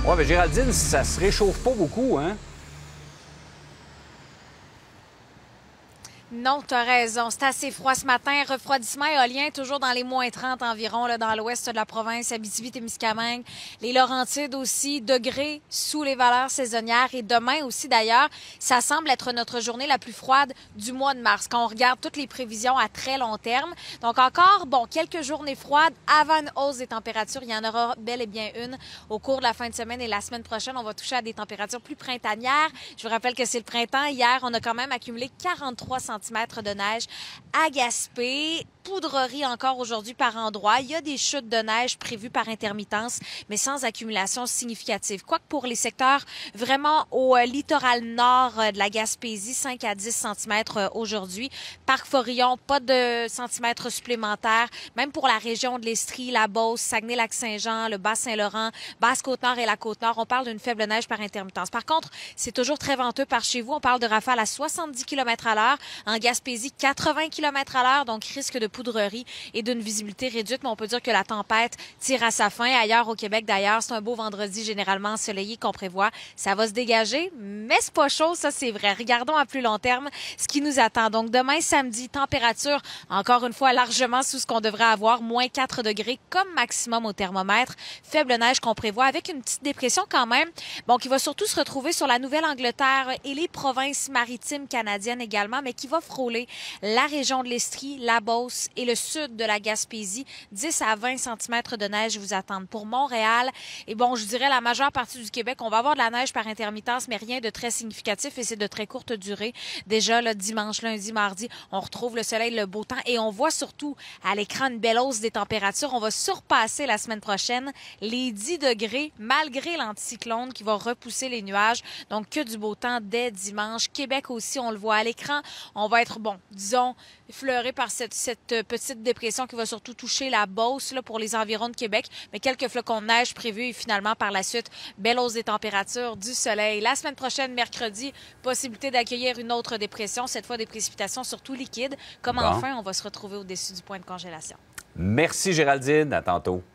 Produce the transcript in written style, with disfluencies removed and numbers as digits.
Oui, mais Géraldine, ça se réchauffe pas beaucoup, hein? Non, tu as raison. C'est assez froid ce matin. Refroidissement éolien, toujours dans les moins 30 environ, là, dans l'ouest de la province, Abitibi-Témiscamingue. Les Laurentides aussi, degrés sous les valeurs saisonnières. Et demain aussi, d'ailleurs, ça semble être notre journée la plus froide du mois de mars, quand on regarde toutes les prévisions à très long terme. Donc encore, bon, quelques journées froides avant une hausse des températures. Il y en aura bel et bien une au cours de la fin de semaine et la semaine prochaine. On va toucher à des températures plus printanières. Je vous rappelle que c'est le printemps. Hier, on a quand même accumulé 43 centimètres de neige à Gaspé. Poudrerie encore aujourd'hui par endroits. Il y a des chutes de neige prévues par intermittence, mais sans accumulation significative. Quoique pour les secteurs vraiment au littoral nord de la Gaspésie, 5 à 10 cm aujourd'hui. Parc Forillon, pas de centimètres supplémentaires. Même pour la région de l'Estrie, la Beauce, Saguenay-Lac-Saint-Jean, le Bas-Saint-Laurent, Basse-Côte-Nord et la Côte-Nord, on parle d'une faible neige par intermittence. Par contre, c'est toujours très venteux par chez vous. On parle de rafales à 70 km à l'heure. En Gaspésie, 80 km à l'heure, donc risque de poudrerie et d'une visibilité réduite, mais on peut dire que la tempête tire à sa fin. Ailleurs au Québec, d'ailleurs, c'est un beau vendredi généralement ensoleillé qu'on prévoit. Ça va se dégager, mais c'est pas chaud, ça c'est vrai. Regardons à plus long terme ce qui nous attend. Donc demain, samedi, température, encore une fois, largement sous ce qu'on devrait avoir, moins 4 degrés comme maximum au thermomètre. Faible neige qu'on prévoit avec une petite dépression quand même, bon, qui va surtout se retrouver sur la Nouvelle-Angleterre et les provinces maritimes canadiennes également, mais qui va frôler la région de l'Estrie, la Beauce et le sud de la Gaspésie. 10 à 20 cm de neige vous attendent. Pour Montréal, et bon, je dirais la majeure partie du Québec, on va avoir de la neige par intermittence, mais rien de très significatif et c'est de très courte durée. Déjà, là, dimanche, lundi, mardi, on retrouve le soleil, le beau temps et on voit surtout à l'écran une belle hausse des températures. On va surpasser la semaine prochaine les 10 degrés malgré l'anticyclone qui va repousser les nuages. Donc, que du beau temps dès dimanche. Québec aussi, on le voit à l'écran. On va être, bon, disons, effleuré par cette petite dépression qui va surtout toucher la Beauce là, pour les environs de Québec, mais quelques flocons de neige prévus et finalement par la suite, belle hausse des températures, du soleil. La semaine prochaine, mercredi, possibilité d'accueillir une autre dépression, cette fois des précipitations surtout liquides, comme Bon. enfin on va se retrouver au-dessus du point de congélation. Merci Géraldine, à tantôt.